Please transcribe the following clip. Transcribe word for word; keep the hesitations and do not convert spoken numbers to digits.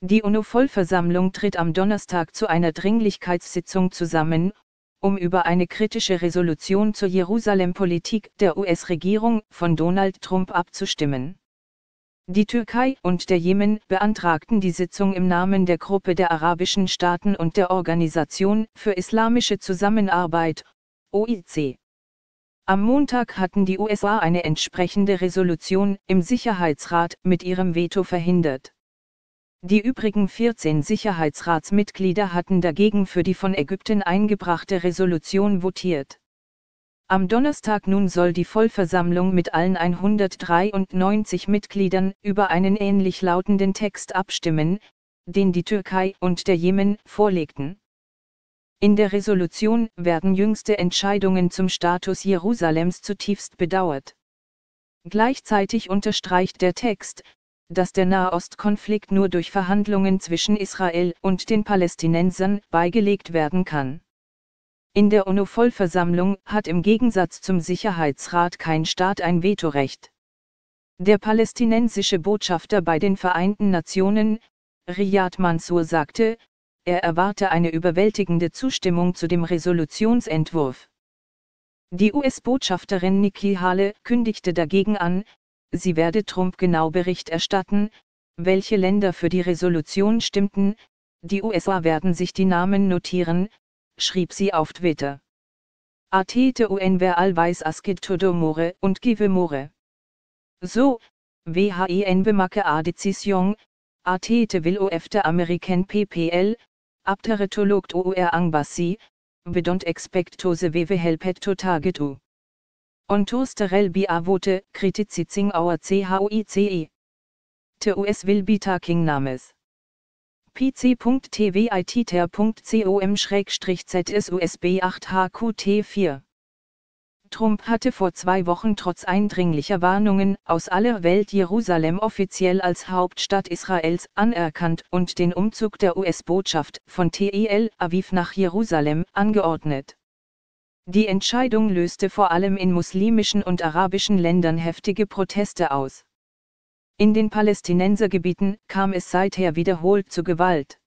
Die UNO-Vollversammlung tritt am Donnerstag zu einer Dringlichkeitssitzung zusammen, um über eine kritische Resolution zur Jerusalem-Politik der U S-Regierung von Donald Trump abzustimmen. Die Türkei und der Jemen beantragten die Sitzung im Namen der Gruppe der arabischen Staaten und der Organisation für Islamische Zusammenarbeit, O I C. Am Montag hatten die U S A eine entsprechende Resolution im Sicherheitsrat mit ihrem Veto verhindert. Die übrigen vierzehn Sicherheitsratsmitglieder hatten dagegen für die von Ägypten eingebrachte Resolution votiert. Am Donnerstag nun soll die Vollversammlung mit allen hundertdreiundneunzig Mitgliedern über einen ähnlich lautenden Text abstimmen, den die Türkei und der Jemen vorlegten. In der Resolution werden jüngste Entscheidungen zum Status Jerusalems zutiefst bedauert. Gleichzeitig unterstreicht der Text, dass der Nahostkonflikt nur durch Verhandlungen zwischen Israel und den Palästinensern beigelegt werden kann. In der UNO-Vollversammlung hat im Gegensatz zum Sicherheitsrat kein Staat ein Vetorecht. Der palästinensische Botschafter bei den Vereinten Nationen, Riyad Mansour, sagte, er erwarte eine überwältigende Zustimmung zu dem Resolutionsentwurf. Die U S-Botschafterin Nikki Haley kündigte dagegen an, sie werde Trump genau Bericht erstatten, welche Länder für die Resolution stimmten, die U S A werden sich die Namen notieren, schrieb sie auf Twitter. Atete unver alweis asket todo more und give more. So, when bemake a decision, atete will ofte American P P L, abteretologt our angbassi, bedont expect to the weve helpet to target u. On tosterel bi a vote, criticizing our CHOICE. The U S will be taking names. P C punkt T V iter punkt com Z S U S B acht H Q T vier. Trump hatte vor zwei Wochen trotz eindringlicher Warnungen aus aller Welt Jerusalem offiziell als Hauptstadt Israels anerkannt und den Umzug der U S-Botschaft von Tel Aviv nach Jerusalem angeordnet. Die Entscheidung löste vor allem in muslimischen und arabischen Ländern heftige Proteste aus. In den Palästinensergebieten kam es seither wiederholt zu Gewalt.